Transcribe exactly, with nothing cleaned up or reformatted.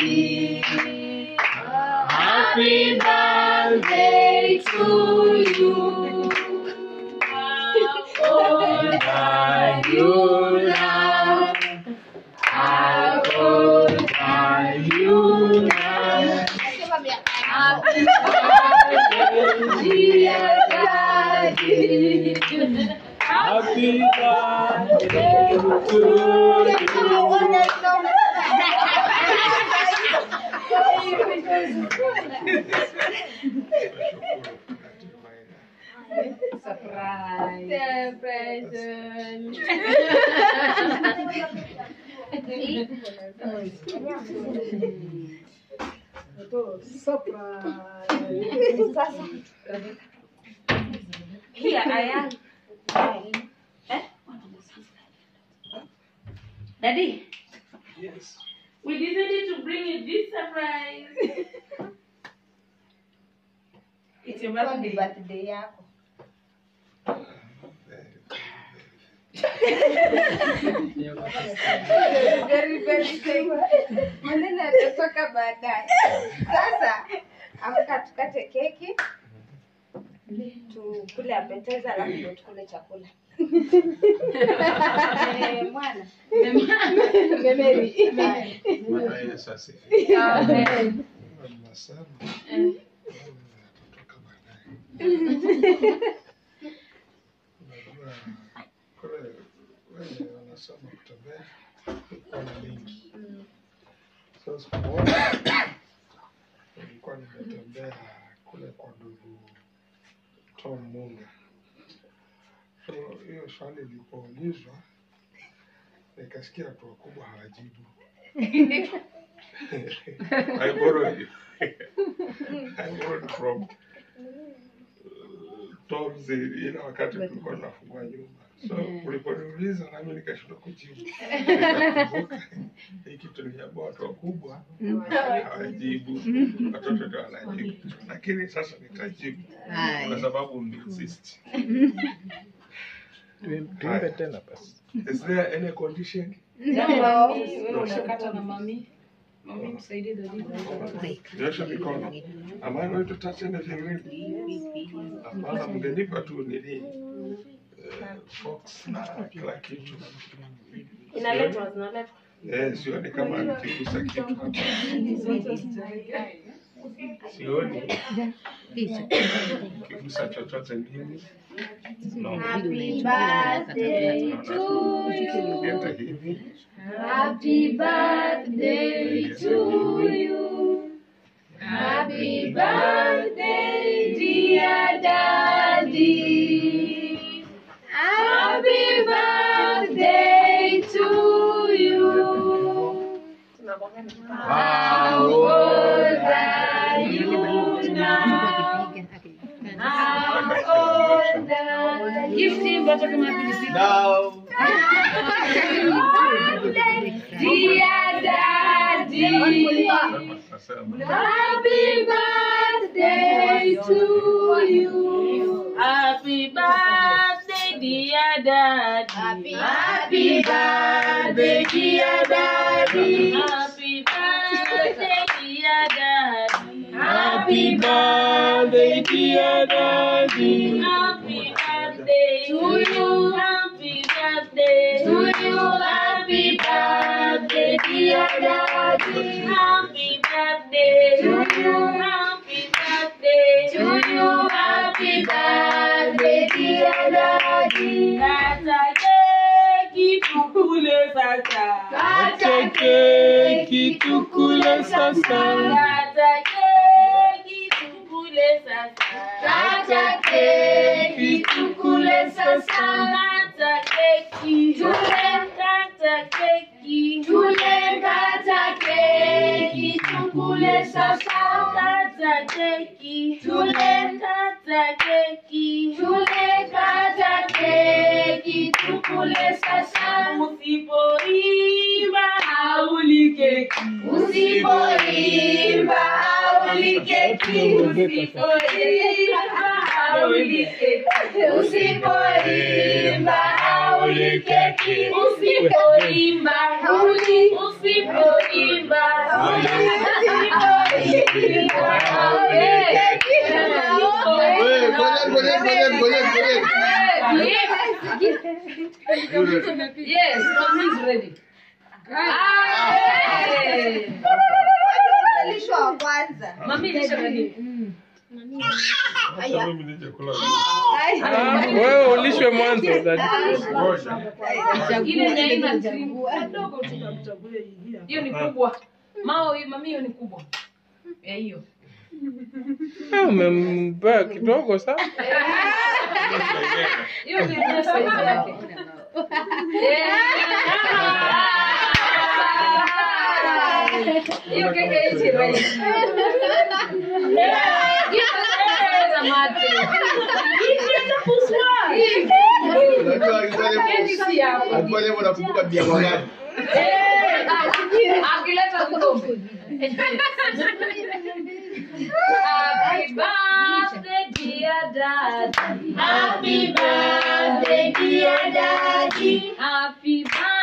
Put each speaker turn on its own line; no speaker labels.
Happy birthday to you. All that you love, all that you love. Happy birthday, dear Daddy. Happy birthday to you.
Surprise. Surprise. Here I am. Eh? Daddy?
Yes.
We decided to bring you this surprise. It's your birthday.
Birthday yako. Very very thing. Maneno yatatoka baadaye. Sasa amka tukate keki. Tukule appetizer alafu ndio tukule chakula. Eh mwana. Memeri.
Mwana sasa.
Amen.
Nasema. Tutatoka baadaye. Unajua kule wewe wanasema kutembea kuna mingi. Sasa kwa nilikuwa nimetembea kule kwa ndugu Tom Munga. So hiyo swali lilipoulizwa nikasikia watu wakubwa hawajibu. I borrowed you. I borrowed from uh, Tom's ile wakati tulikuwa tunafungua nyumba. So uliponiuliza nami nikashindwa kujibu. Nikakumbuka hii kitu ni ya watu wakubwa hawajibu. Watoto ndio wanajibu. Lakini sasa nitajibu kwa sababu mlinsist.
Tuimbe tena basi.
Is there any condition?
No.
Wewe unakata na mami. Mami msaidie daddy.
Nyosha mikono. Am I going to touch anything really? Hapana, mngenipa tu nini fox na kila kitu.
Inaletwa zinaletwa.
Eh, sioni kama nikigusa kitu hapa. Sioni. Nikigusa chochote nini? No.
Happy birthday to you.
Get hivi.
Happy birthday to you. Happy birthday, dear Daddy. Happy birthday to you. How old are you now? How old are you?
Now.
Dear Daddy, happy birthday to you.
Happy birthday, dear daddy.
Happy birthday, dear Daddy.
Happy birthday, dear daddy.
Happy
birthday, dear Daddy.
Happy birthday
to you.
Happy birthday
To you, happy birthday, dear Daddy.
Happy birthday
To you.
Happy birthday
To you, happy birthday, dear Daddy.
Kata keki tukule sasa.
Kata
keki tukule sasa.
Kata keki tukule sasa.
Kata keki tukule sasa.
Kata keki
Tule.
Kata keki
Tule kata keki tukule sasa.
Kata keki
Tule.
Kata keki
Tule kata keki tukule sasa.
Usipoimba hauli keki.
Usipoimba hauli keki.
Usipoimba hauli keki.
Usipoimba hauli keki.
Usipoimba
Hauli.
Usipoimba
Hauli.
Yes, mommy is ready. Hey! Mami lisha ready.
Sasa mimi nije kula.
Ah, wewe ulishwe mwanzo dadi.
Ngoja.
Ile nyaina kidogo tutamchagulia hiyo. Hiyo ni kubwa. Mao hii mami hiyo ni kubwa. Eh hiyo.
Ah, umembea kidogo sana.
Hiyo ni ile size yake. Hiyo keke hizi right.
Unajua unakumbuka bia wangapi?
Akileta kidogo. Happy birthday dear daddy.
Happy birthday, dear daddy.
Happy birthday.